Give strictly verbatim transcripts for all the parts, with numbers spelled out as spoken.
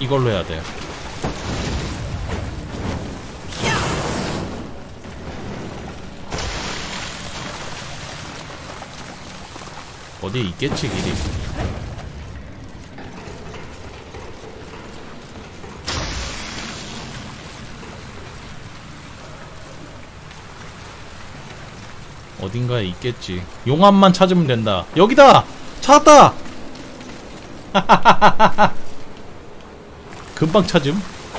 이걸로 해야 돼요. 어디에 있겠지 길이. 어딘가에 있겠지. 용암만 찾으면 된다. 여기다! 찾았다! 금방 찾음.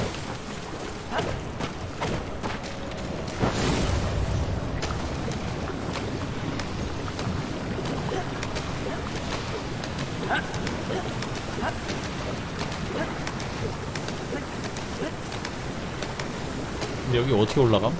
근데 여기 어떻게 올라감?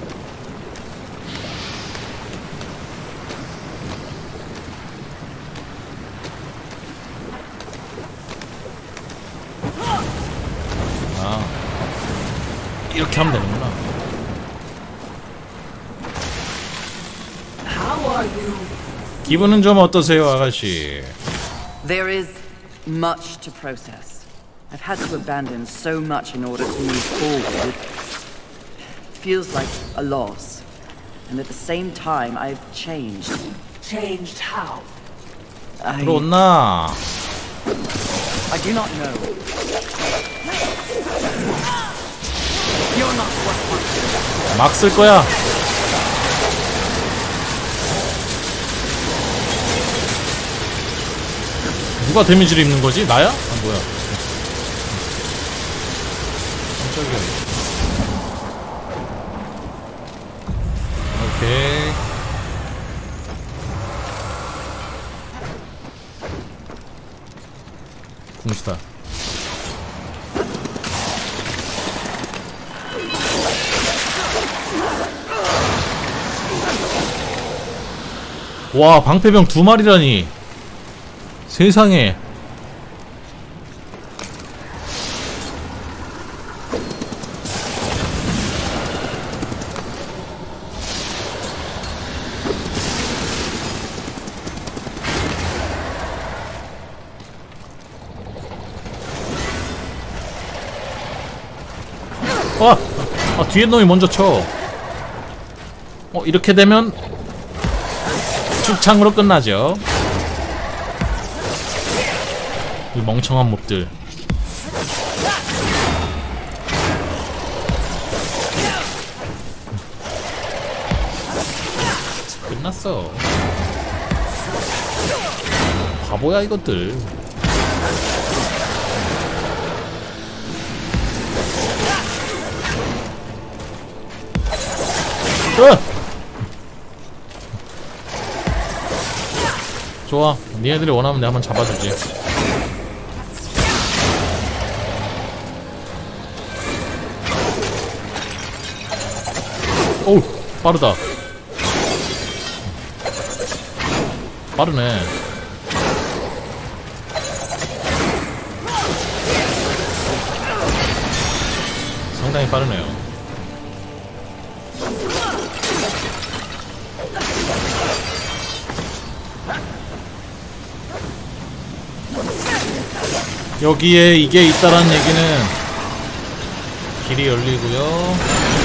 아, 이렇게 하면 되는구나. 기분은 좀 어떠세요, 아가씨? There is much to process. I've had to abandon so much in order to move forward. Feels like a loss. And at the same time, I've changed. Changed how? I, 들어온나? I do not know. You're not what 막 쓸 거야. 누가 데미지를 입는 거지? 나야? 아, 뭐야? 깜짝이야. 오케이. 궁수다. 와, 방패병 두 마리라니. 세상에. 아! 아, 뒤에 놈이 먼저 쳐. 어, 이렇게 되면 축창으로 끝나죠. 이 멍청한 몹들. 끝났어. 바보야 이것들. 으! 좋아. 니네들이 원하면 내가 한번 잡아주지. 어우, 빠르다. 빠르네. 상당히 빠르네요. 여기에 이게 있다란 얘기는 길이 열리고요.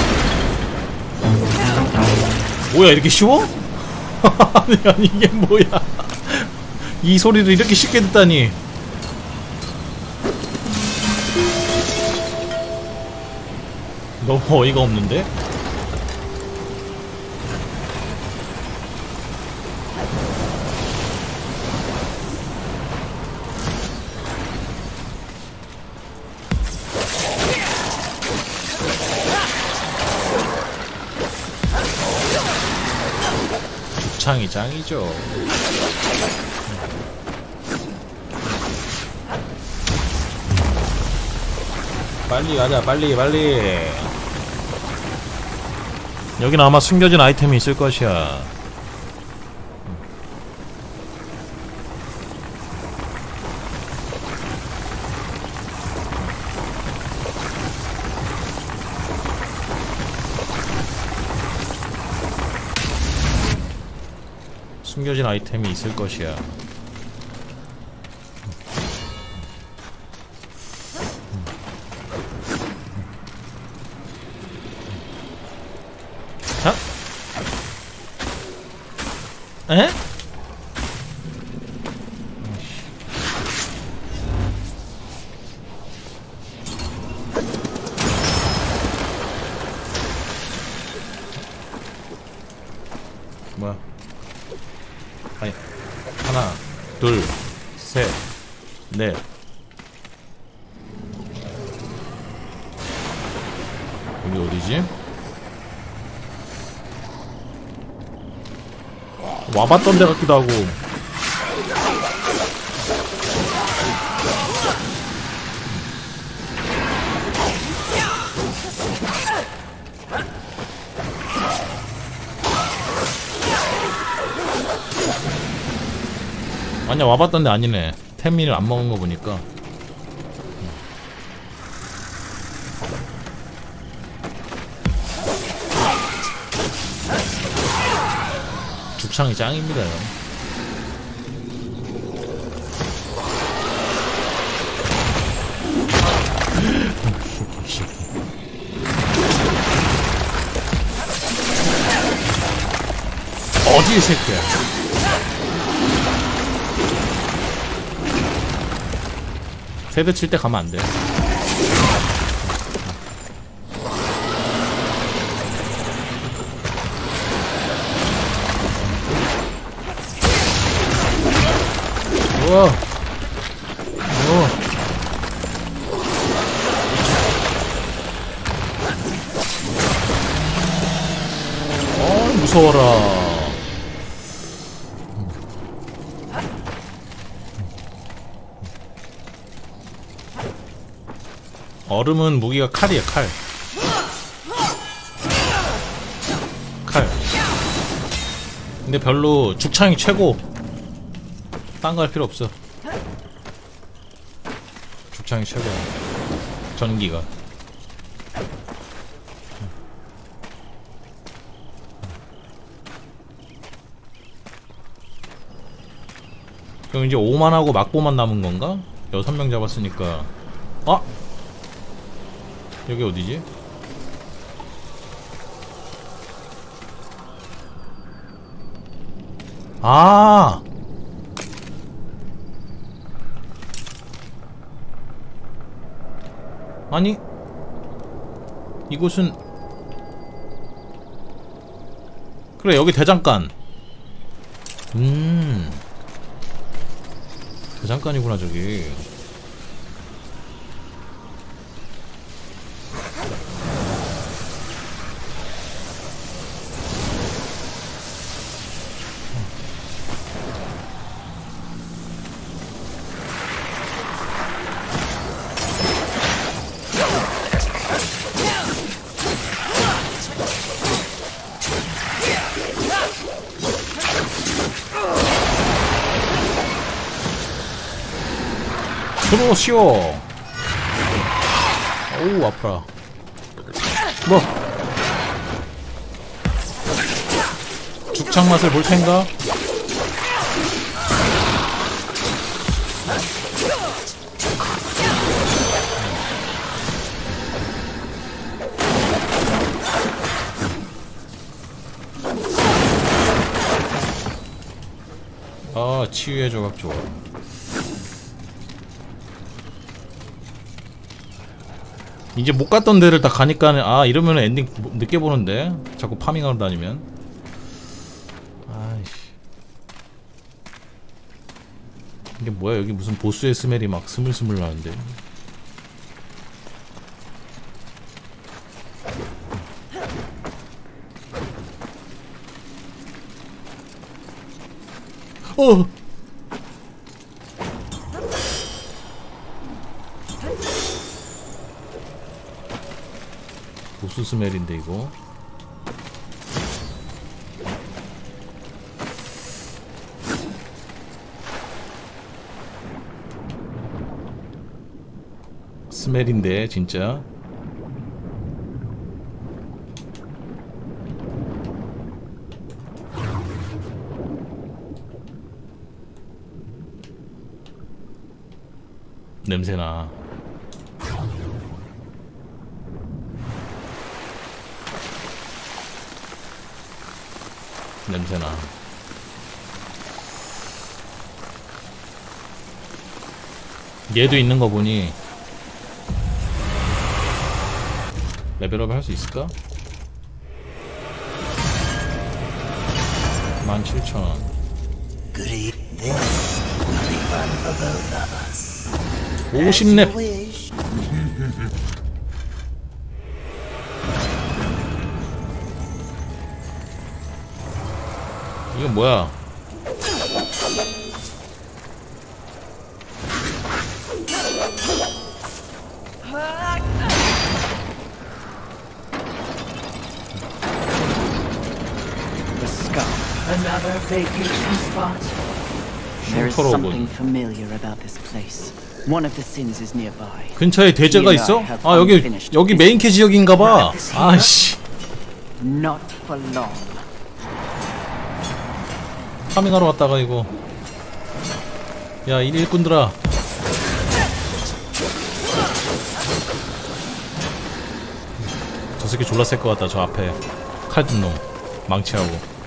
뭐야, 이렇게 쉬워? 아니, 아니, 이게 뭐야. 이 소리를 이렇게 쉽게 듣다니. 너무 어이가 없는데? 죽창이 짱이죠. 빨리 가자, 빨리 빨리. 여긴 아마 숨겨진 아이템이 있을 것이야. 숨겨진 아이템이 있을 것이야. 자. 에? 뭐야? 아니, 하나, 둘, 셋, 넷. 여기 어디지? 와봤던 데 같기도 하고. 아니야, 와봤던 데 아니네. 템미를 안 먹은 거 보니까. 죽창이 짱입니다. 어디 이 새끼야? 세대 칠 때 가면 안 돼. 우와. 우와. 어, 무서워라. 얼음은 무기가 칼이야, 칼. 칼. 근데 별로 죽창이 최고. 딴 거 할 필요 없어. 죽창이 최고야. 전기가. 그럼 이제 오만하고 막보만 남은 건가? 여섯 명 잡았으니까. 아! 여기 어디지? 아! 아니, 이곳은, 그래, 여기 대장간. 음, 대장간이구나 저기. 들어오시오. 오우, 아프라. 뭐 죽창 맛을 볼 텐가? 아, 치유의 조각 좋아. 이제 못 갔던 데를 다 가니까, 아, 이러면 엔딩 늦게 보는데 자꾸 파밍하러 다니면. 아이씨, 이게 뭐야? 여기 무슨 보스의 스멜이 막 스물스물 나는데. 어! 보스 스멜인데 이거. 스멜인데 진짜. 냄새나. 냄새나. 얘도 있는 거 보니 레벨업 할 수 있을까? 만 칠천 원. 오십 렙. 이건 뭐야? Another vacation spot. There is something familiar about this place. One of the sins is nearby. 근처에 대제가 있어? 아 여기 여기 메인 캐 지역인가봐. 아씨. Not for long. 파밍하러 왔다가 이거. 야 이 일꾼들아. 저 새끼 졸라 셀 것 같다. 저 앞에 칼 든 놈 망치하고.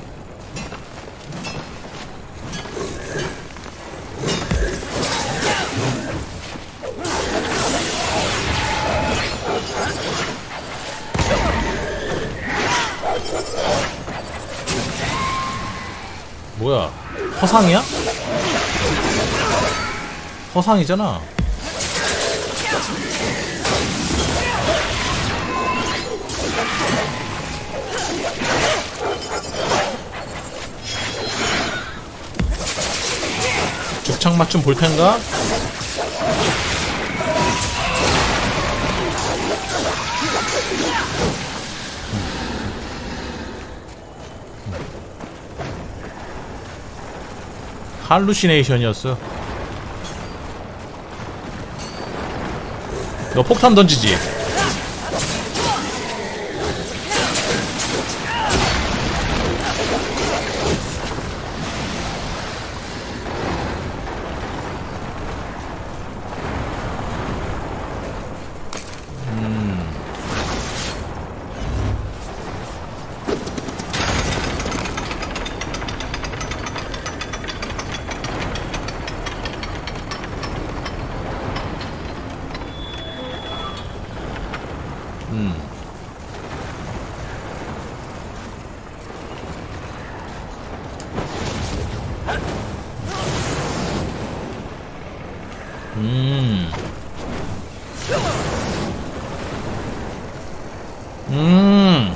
뭐야? 허상이야? 허상이잖아. 죽창맛 좀 볼 텐가? 할루시네이션이었어. 너 폭탄 던지지? 음. 음. 음.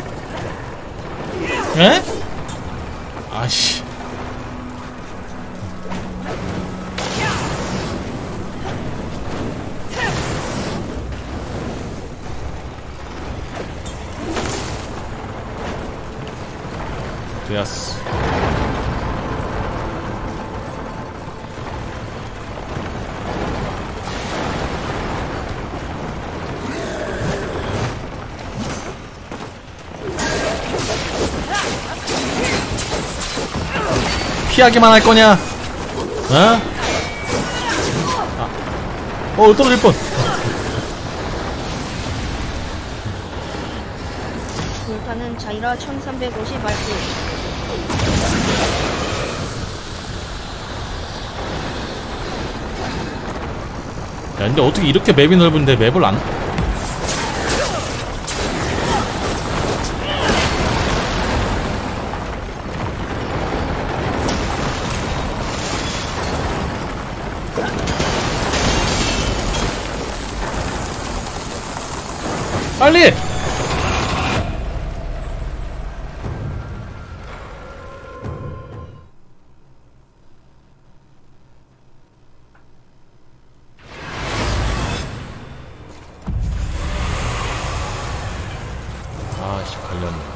에? 아씨. 되었어. 피하기만 할 거냐? 어? 아. 어, 떨어질 뻔. 불타는 자이라 천삼백오십 알피. 야, 근데 어떻게 이렇게 맵이 넓은데 맵을 안? 빨리! 아씨, 걸렸네.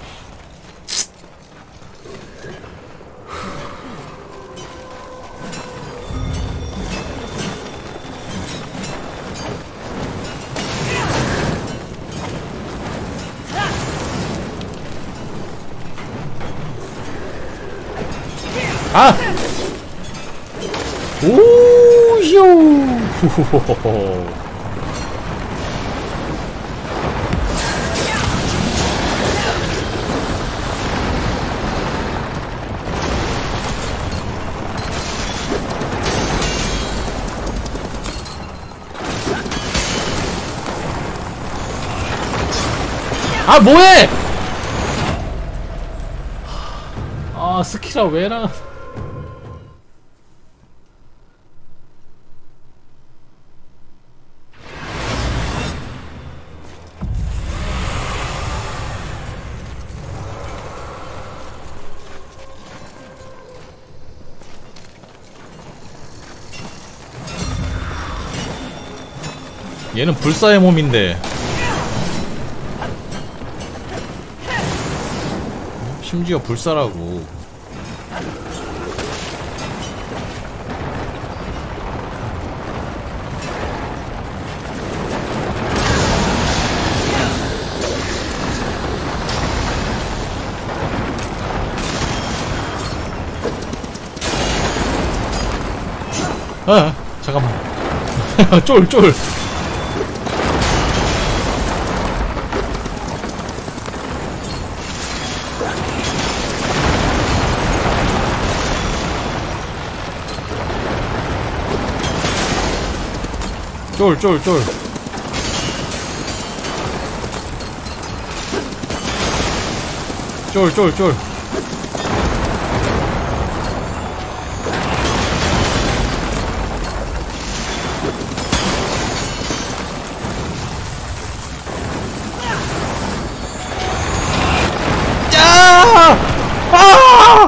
아! 오요! 후후호호. 아 뭐해! 아 스키라 왜라. 얘는 불사의 몸인데 심지어 불사라고. 아 잠깐만. 쫄쫄. 쫄, 쫄, 쫄. 쫄, 쫄, 쫄. 야! 아!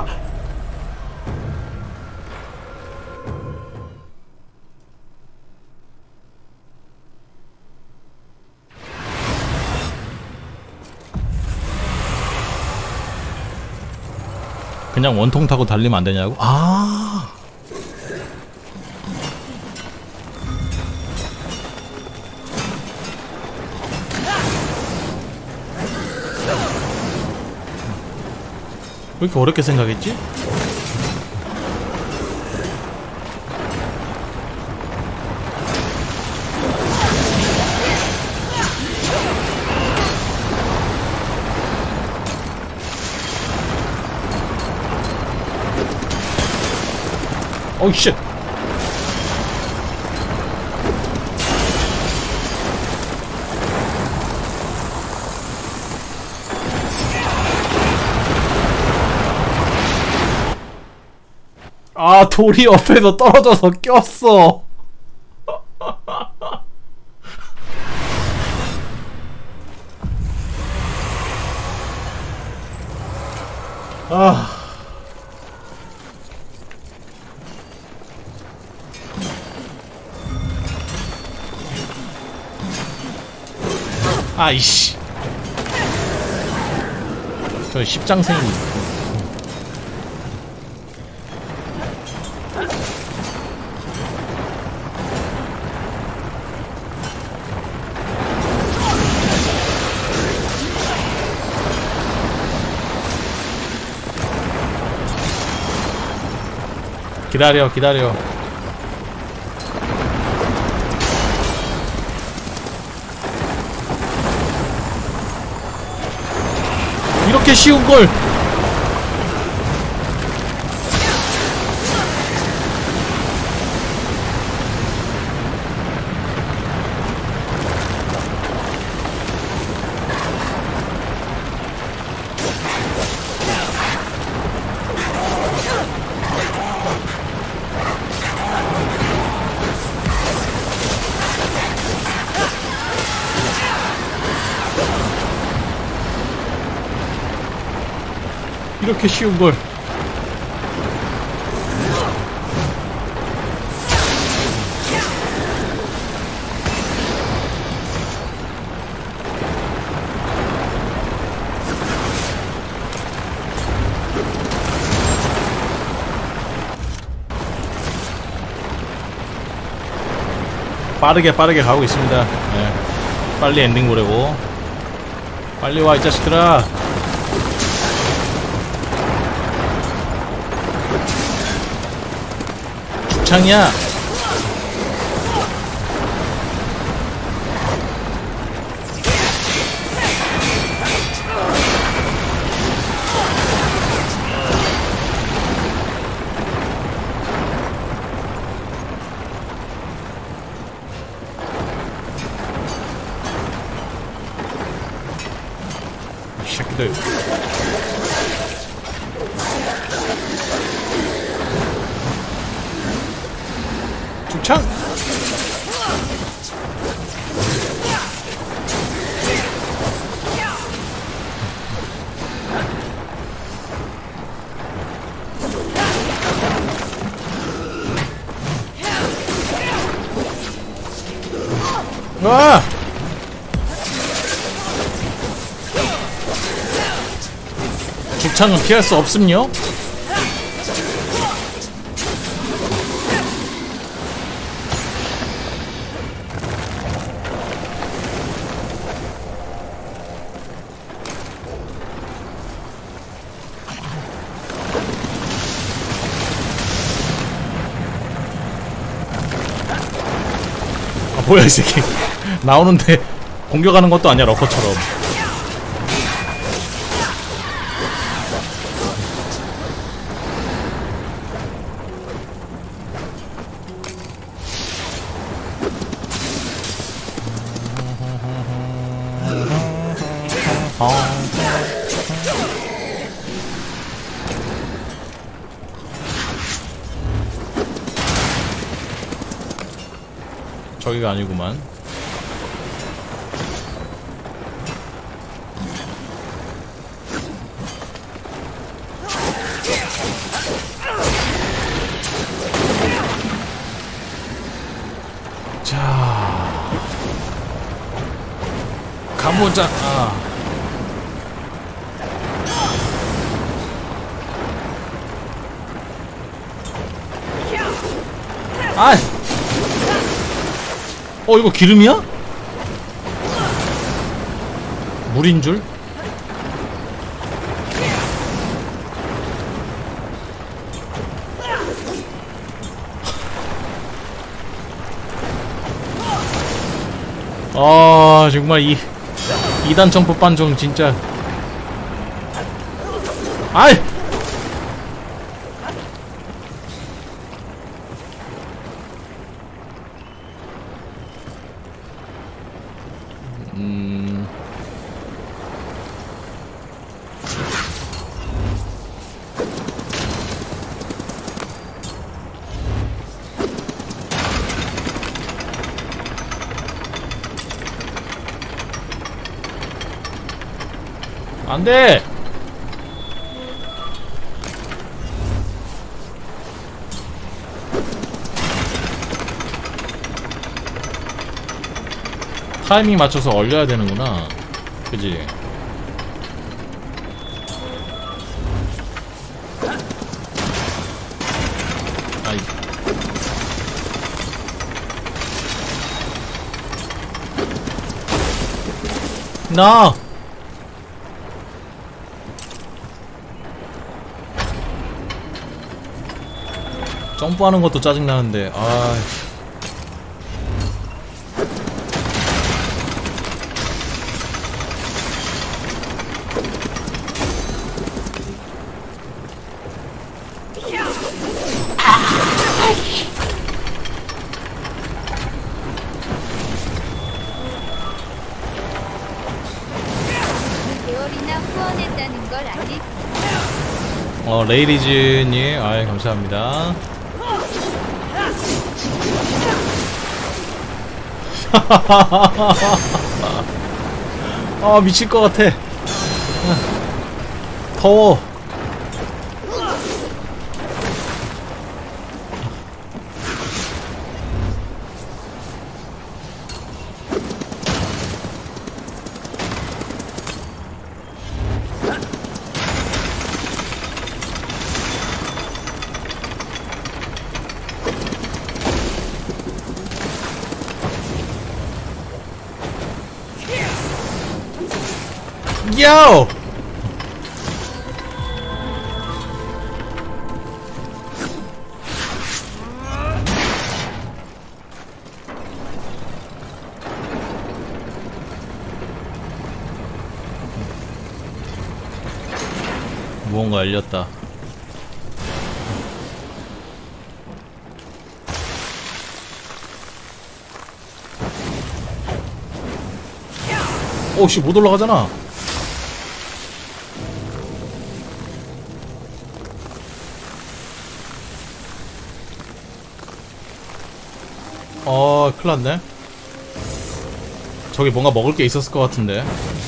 그냥 원통 타고 달리면 안 되냐고? 아. 왜 이렇게 어렵게 생각했지? 오우 쉣. 아 돌이 옆에서 떨어져서 꼈어. 아 아이씨. 저 십장생이 기다려 기다려. 이렇게 쉬운걸. 이렇게 쉬운걸. 빠르게 빠르게 가고 있습니다. 네. 빨리 엔딩 보려고. 빨리 와 이 자식들아. 죽창이야. 이 새끼들. 죽창! 와! 죽창은 피할 수 없음요? 아, 뭐야 이 새끼. 나오는데 공격하는 것도 아니야 러커처럼. 저기가 아니구만. 자, 가보자. 아. 아! 어, 이거 기름이야? 물인 줄? 아, 정말 이 이단 점프 반정 진짜. 아이! 음. 안 돼! 타이밍 맞춰서 얼려야 되는구나. 그지? 아이. 나! 점프하는 것도 짜증나는데, 아. 개월이나 후원했다는 걸 알리. 어, 레이리즈님, 아이, 감사합니다. 아, 미칠 것 같아. 더워. 요! 무언가 열렸다. 오씨, 못 올라가잖아. 어, 큰일났네. 저기 뭔가 먹을 게 있었을 것 같은데.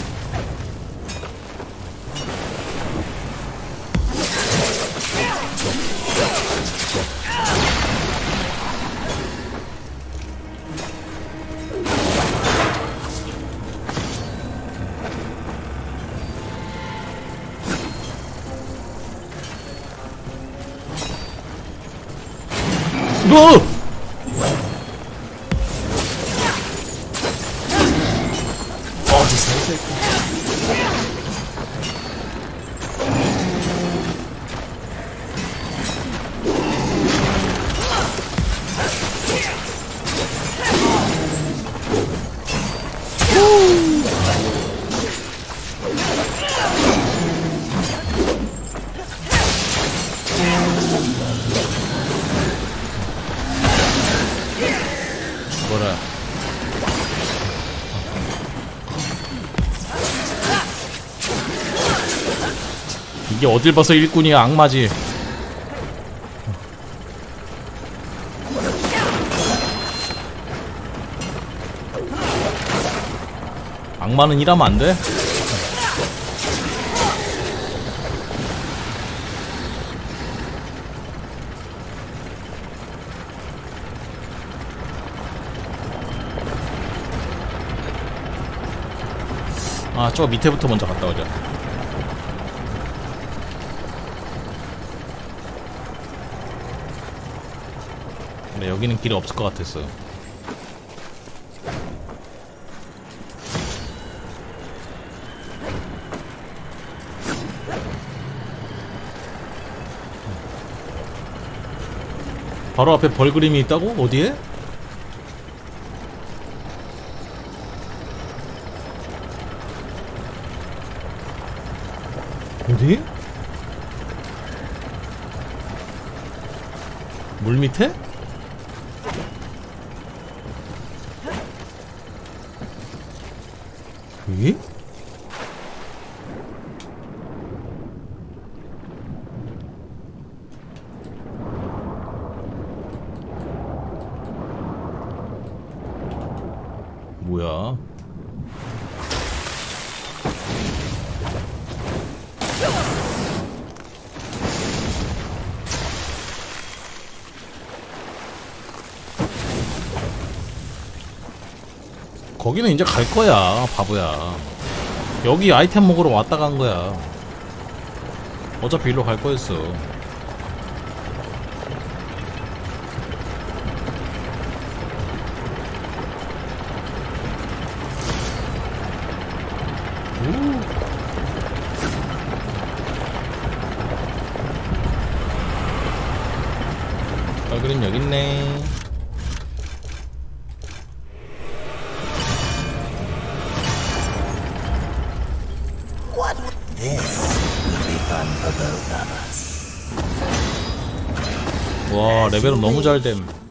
너! 어디서 이 새끼. 죽어라. 이게 어딜 봐서 일꾼이야. 악마지. 악마는 일하면 안 돼? 아, 저 밑에부터 먼저 갔다 오자. 근데 여기는 길이 없을 것 같았어. 바로 앞에 벌그림이 있다고? 어디에? 어디? 물 밑에? 여기? 뭐야? 거기는 이제 갈 거야, 바보야. 여기 아이템 먹으러 왔다 간 거야. 어차피 일로 갈 거였어. 아, 그림 여기 있네. 와, 레벨은 너무 잘됨.